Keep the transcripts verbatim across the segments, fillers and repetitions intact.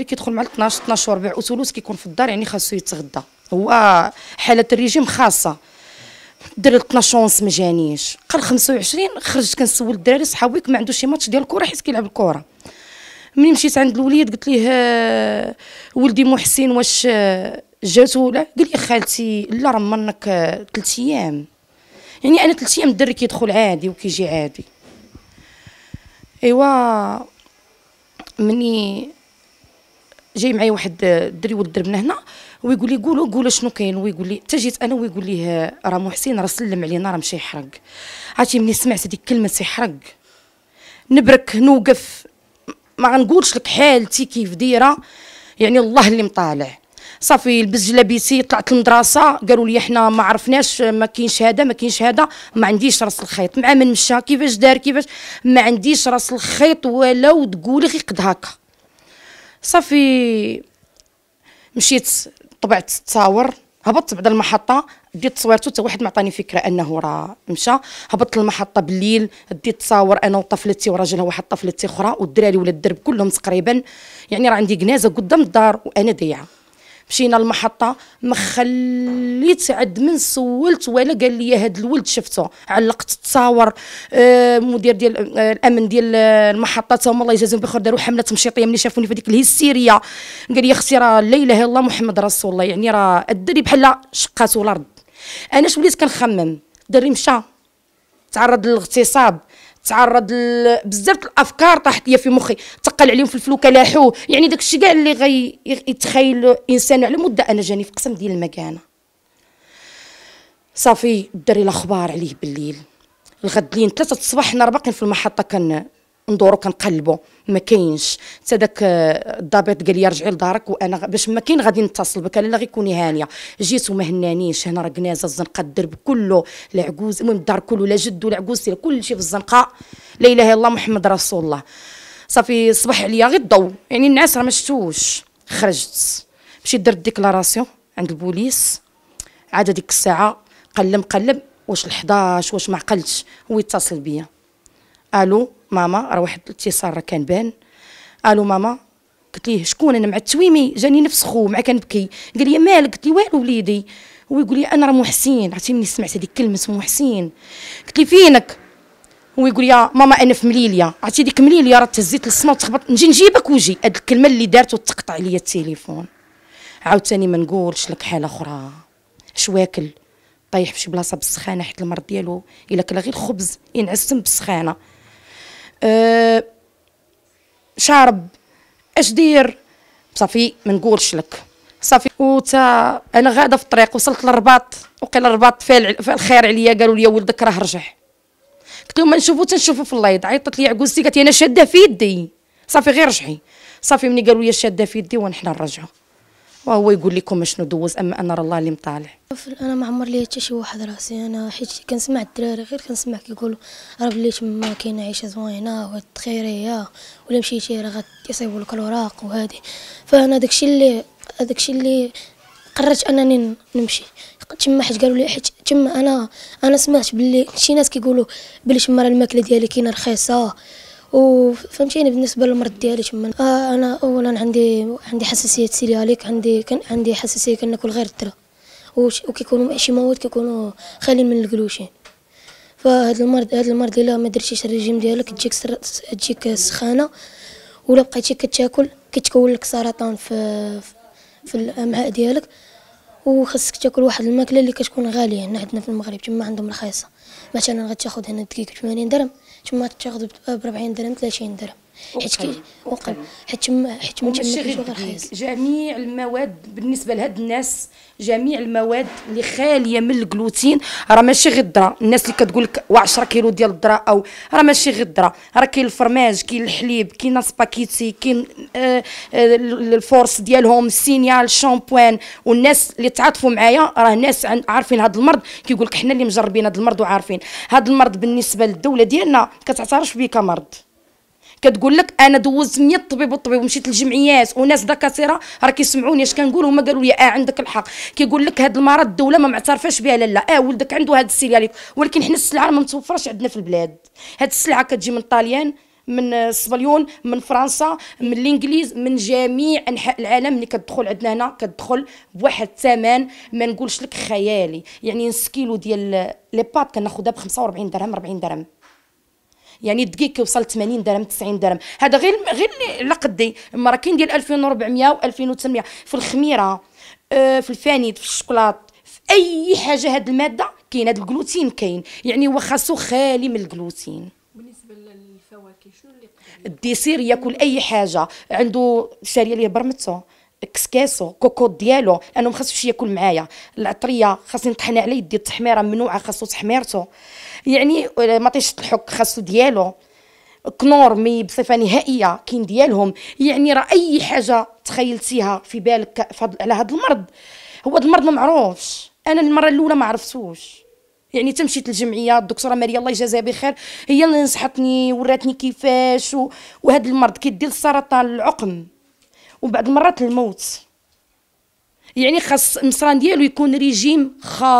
الدري كيدخل مع اثناش اثناش وربع وثلث كيكون في الدار، يعني خاصو يتغدى. هو حاله الريجيم خاصه. الدري اثناش ونص ما جانيش، قال خمسة وعشرين. خرجت كنسول الدراري صحابيك ما عندوش شي ماتش ديال الكره حيت كيلعب الكره. ملي مشيت عند الوليد قلت ليه ولدي محسن واش جاتو؟ لا. قال لي خالتي لا راه منك ثلاث ايام. يعني انا ثلاث ايام الدري كيدخل عادي وكيجي عادي. ايوا مني جاي معايا واحد الدري ولد دربنا هنا ويقول لي قولوا قولوا شنو كاين، ويقول لي حتى جيت انا ويقول لي راه محسن راه سلم علينا راه مشى يحرق. عرفتي مني سمعت هذيك كلمه يحرق نبرك نوقف ما غنقولش لك حالتي كيف دايره، يعني الله اللي مطالع. صافي لبس جلابيتي طلعت المدرسه، قالوا لي حنا ما عرفناش ما كاينش هذا ما كاينش هذا، ما عنديش راس الخيط. مع من مشى كيفاش دار كيفاش ما عنديش راس الخيط ولو تقولي غير قد هكا. صافي مشيت طبعت التصاور، هبطت بعد المحطه ديت تصويرته حتى واحد ما عطاني فكره انه راه مشى. هبطت المحطه بالليل ديت تصاور انا وطفلتي وراجلها واحد طفلتي اخرى والدراري ولا الدرب كلهم تقريبا، يعني راه عندي جنازه قدام الدار وانا ضيعه. مشينا المحطه ما خليت عد من سولت ولا قال لي هذا الولد شفته. علقت التصاور. آه مدير ديال آه الامن ديال المحطه تاهم الله يجازيهم بخير داروا حمله تمشيطيه ملي شافوني في هذيك الهستيريه. قال لي اختي راه لا اله الا الله محمد رسول الله، يعني راه الدري بحال شقاتو الارض. انا اش وليت كنخمم الدري مشى تعرض للاغتصاب، تعرض بزاف الافكار طاحت ليا في مخي، تقل عليهم في الفلوكه لاحوه، يعني داك الشيء كاع اللي غي يتخيل انسان على مده. انا جاني في قسم ديال المكانه. صافي الدري الاخبار عليه بالليل الغد لين ثلاثة الصباح حنا باقيين في المحطه كن ندورو كنقلبوا ما كاينش. حتى داك الضابط قال لي رجعي لدارك وانا باش ما كاين غادي نتصل بك. انا لا غير كوني هانيه. جيت وما هنانيش. هنا راه كنازه الزنقه الدرب كله لا عجوز، المهم الدار كله لا جد ولا عجوز كل شيء في الزنقه. لا اله الا الله محمد رسول الله. صافي صبح عليا غير الضو، يعني الناس راه ما شفتوش. خرجت مشيت درت ديكلاراسيون عند البوليس. عاد ديك الساعه قلب قلب واش الحداش واش ما عقلتش. هو يتصل بيا الو ماما راه واحد الاتصال راه كان بان. الو ماما. قلت ليه شكون؟ انا مع التويمي جاني نفس خو مع كنبكي. قال لي مالك؟ قلت لي والو وليدي. هو يقول لي انا راه محسن. عرفتي مني سمعت هذيك كلمه محسن قلت لي فينك؟ هو يقول يا ماما انا في مليليا. عرفتي ديك مليليا راه تهزيت للسما وتخبط نجي نجيبك وجي. هاد الكلمه اللي دارت وتقطع عليا التليفون. عاوتاني ما نقولش لك حاله اخرى اش واكل طايح في شي بلاصه بالسخانه حيت المرض ديالو الا كلا غير خبز ينعسم بالسخانه. أه شارب اش دير. صافي ما نقولش لك. صافي وتا انا غاده في الطريق وصلت للرباط وقيل الرباط فعل الخير عليا. قالوا لي ولدك راه رجع. قلت لهم ما نشوفو تنشوفو في الليض. عيطت لي عكوزتي قالت لي انا شاده في يدي. صافي غير رجعي. صافي ملي قالوا لي شاده في يدي ونحن نرجعوا وهو يقول لكم شنو دوز. اما انا راه الله اللي مطالع. انا ما عمر لي حتى شي واحد راسي. انا حيت كنسمع الدراري غير كنسمع كيقولوا راه بلي تما كاينه عيشه زوينه والتخيريه ولا مشيتي راه غيصيبوا لك الوراق وهذه. فانا داكشي اللي داكشي اللي قررت انني نمشي تما حيت قالوا لي حيت تما انا انا سمعت بلي شي ناس كيقولوا بلي تما راه الماكله ديالي كاينه رخيصه وفهمتيني. بالنسبه للمرض ديالي تما آه انا اولا عندي عندي حساسيه سيلياليك. عندي كان عندي حساسيه كناكل غير الذره وكيكونوا شي مواد كيكونوا خاليين من الجلوشين. فهذا المرض هذا المرض الا ما درتيش الريجيم ديالك تجيك سر... تجيك السخانه ولا بقيتي كتاكل كتكون لك سرطان في في الامعاء ديالك. وخاصك تاكل واحد الماكله اللي كتكون غاليه. هنا عندنا في المغرب تما عندهم رخيصه. مثلا غتاخذ هنا الدقيق ب ثمانين درهم تما تاخذ ب أربعين درهم ثلاثين درهم حيت كي وقل حيت تما حيت تما غير رخيص. جميع المواد بالنسبه لهاد الناس جميع المواد اللي خاليه من الجلوتين راه ماشي غير الذره. الناس اللي كتقول لك عشرة كيلو ديال الذره او راه ماشي غير الذره. راه كاين الفرماج كاين الحليب كاين سباكيتي كاين آه آه الفورس ديالهم السينيال الشامبوان. والناس اللي تعاطفوا معايا راه ناس عارفين هذا المرض كيقول لك حنا اللي مجربين هذا المرض وعارفين هذا المرض. بالنسبه للدوله ديالنا كتعترفش به كمرض. كتقول لك انا دوزت مية طبيب وطبيب ومشيت للجمعيات وناس دكاتره راه كيسمعوني اش كنقول. هما قالوا لي اه عندك الحق. كيقول لك هذا المرض الدوله ما معترفاش بها. لا لا اه ولدك عنده هذا السيلياليك ولكن حنا السلعه ما متوفرش عندنا في البلاد. هذه السلعه كتجي من طاليان من الصبليون، من فرنسا، من الانجليز، من جميع انحاء العالم. اللي كتدخل عندنا هنا كتدخل بواحد الثمن ما نقولش لك خيالي. يعني نص كيلو ديال لي بات كناخذها ب خمسة وأربعين درهم أربعين درهم. يعني الدقيق كيوصل ثمانين درهم تسعين درهم. هذا غير غير على قدي. اما راه كاين ديال ألفين وأربعمية و ألفين وثمنمية في الخميره، آه في الفانيد، في الشوكولات، في اي حاجه. هاد الماده كاين، هاد الجلوتين كاين، يعني هو خاصو خالي من الجلوتين. بالنسبه للفواكه شنو اللي يقدر الديسير ياكل اي حاجه، عنده شاريه ليه برمتو، كسكاسو، كوكو ديالو، لانه ما خاصوش ياكل معايا. العطريه خاصني نطحنها على يدي، التحميره ممنوعه، خاصو تحميرته. يعني مطيشه الحك خاصو ديالو. كنور مي بصفه نهائيه كاين ديالهم. يعني راه اي حاجه تخيلتيها في بالك على هذا المرض، هو هذا المرض ما معروفش. انا المره الاولى ما عرفتوش، يعني تمشيت للجمعيه، الدكتوره ماريا الله يجازيها بخير هي اللي نصحتني وراتني كيفاش. و... وهذا المرض كيدير السرطان، العقم، وبعض المرات الموت. يعني خاص المصران ديالو يكون ريجيم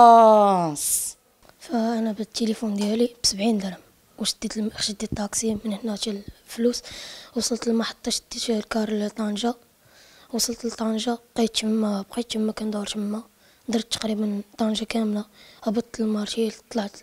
خاص. فانا بالتليفون ديالي بسبعين درهم، وشديت الم... شديت الطاكسي من هنا حتى الفلوس. وصلت للمحطه، شديت الكار لطنجه، وصلت لطنجه، بقيت تما بقيت تما كندور تما. درت تقريبا طنجه كامله، هبطت للمارشي، طلعت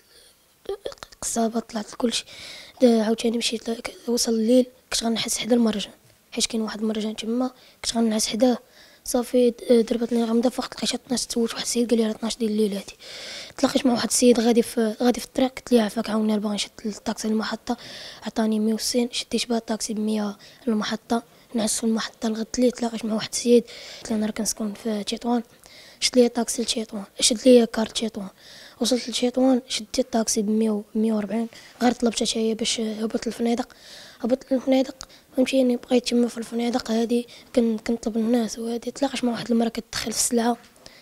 قصابه، طلعت لكلشي. عاوتاني مشيت، وصل الليل كنت غنحس حدا المرجان، حيت كاين واحد المرجان تما كنت غنعس حداه. صافي ضربتني غمضه، فقت لقيت اثناش. تسولت واحد السيد قال لي راه اثناش ديال الليل هادي. تلاقيت مع واحد السيد غادي في غادي في الطريق، قلت ليه عافاك عاوني باغي نشد الطاكسي للمحطه. عطاني مية وستين، شديت بها الطاكسي ب مية للمحطه. نعس في المحطه لغد الليل. تلاقيت مع واحد السيد، قلت له انا راه كنسكن في تطوان، شد لي طاكسي لتطوان، شد لي كارت تطوان. وصلت لتطوان، شديت الطاكسي ب مية وأربعين. غير طلبت حتى هي باش هبط للفنادق. هبطت للفنادق ومشيني، بقيت تما في الفنادق هادي كنطلب الناس وهادي. تلاقيت مع واحد المراه كتدخل في السلعه،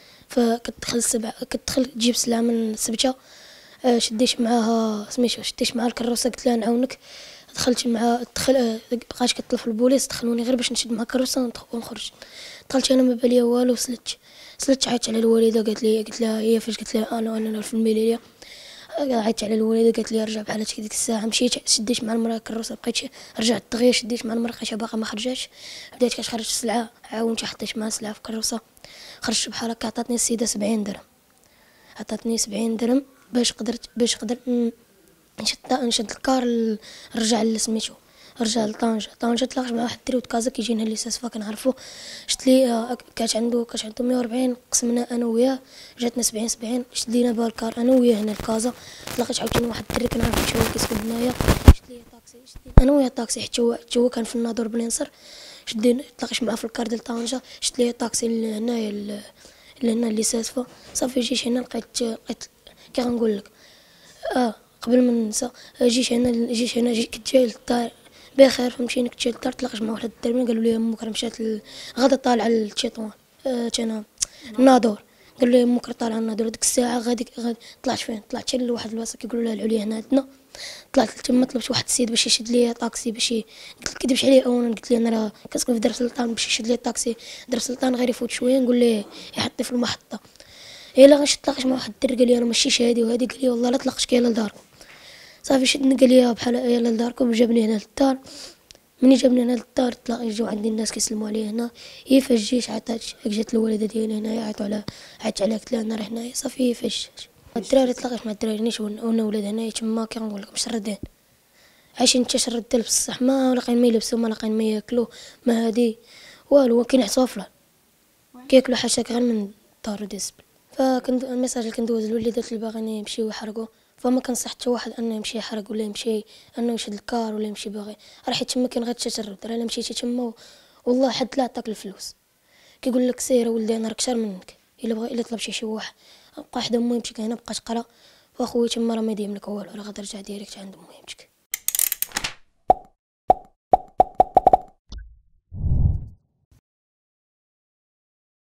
فكتدخل السبعه، كتدخل تجيب سلعه من السبته. شديت معاها سميتو، شديت معاها الكروسه، قلت لها نعاونك. دخلت مع دخل بقات كتطلب البوليس، دخلوني غير باش نشد مع الكروسه ونخرج. دخلت انا ما بالي والو، سلت سلت عيطت على الوالده، قالت لي قلت لها هي فاش قلت لها انا انا في الميليليا. عيطت على الوالده، قالت لي رجع بحالك ديك الساعه. مشيت شديت مع المراه الكروسه، بقيت رجعت دغيا، شديت مع المراه لقيتها باقا ما خرجاتش. بدات كتخرج السلعه، عاونت حطيت معها السلعه في الكروسه، خرجت بحال هكا. عطاتني السيده سبعين درهم، عطاتني سبعين درهم باش قدرت باش قدرت نشد نشد الكار، نرجع لسميتو، رجع لطنجة. طنجة تلاقيت مع واحد الدري وتكازا كيجينا لي ساسفا كنعرفو. شت لي كانت عنده كانت عنده مية وأربعين، قسمنا انا وياه، جاتنا سبعين سبعين. شدينا بها الكار انا وياه هنا لكازا. تلاقيت عاوتاني واحد الدري كنعرفو حتى هو كيسكن هنايا، شت لي طاكسي، شدينا انا وياه طاكسي حتى هو حتى هو كان في الناظور بلينصر. شدينا تلاقيت معاه في الكار ديال طنجة، شت لي طاكسي لهنايا لهنا اللي ساسفا. صافي جيت هنا لقيت لقيت كي غنقول لك اه قبل ما ننسى، جيت هنا جيت هنا جيت كنت جاي للدار بخير. فمشينا كنت جاي للدار، تلاقيت مع واحد الدربين قالوا لي امك راه مشات غادا طالعه للتطوان، آه انا الناظور. قالوا لي امك راه طالعه الناظور. ديك الساعه غادي طلعت فين؟ طلعت حتى لواحد البلاصه كيقولوا لها العليا هنا عندنا. طلعت تما، طلبت واحد السيد باش يشد لي طاكسي، باش قلت كذبش عليه اولا، قلت لي انا راه كنسكن في دار سلطان، باش يشد لي الطاكسي دار سلطان غير يفوت شويه نقول ليه يحطني في المحطه. الا غنشد تلاقيت مع واحد الدري قال لي انا ماشيش هادي وهادي، قال لي والله لا تلقش يلا لداركم. صافي شدني قال لي بحال يلا لداركم، جابني هنا للدار. مني جابني هنا للدار تلاقي جاو عندي الناس كيسلموا عليا هنا. هي فاش جيت عطات جات الوالده ديالي هنايا، عيطوا على عيطت عليها، قلت لها انا راه هنايا. صافي هي فاش الدراري تلاقيت مع الدراري نيت وانا ولاد هنايا تما كنقول لكم شردين عايشين تشردين بصح، ما لاقيين ما يلبسوا، ما لاقيين ما ياكلوا، ما هادي والو. كاين عصافله كياكلوا حاشاك غير من الدار ديال الزبل. فكند الميساج اللي كندوز للوليدات اللي باغيين يمشيو يحرقوا، فما كنصح حتى واحد انه يمشي يحرق ولا يمشي انه يشد الكار ولا يمشي باغي، راه حيت تما كاين غير التشرد. راه الا مشيتي تما والله حد لا عطاك الفلوس كيقول لك سير ولدي انا راك شار منك. الا بغى الا طلب شي شي واحد بقى حدا مو يمشيك هنا بقى تقرا، واخويا تما راه ما يديم لك والو، راه غترجع ديريكت عند مو يمشيك.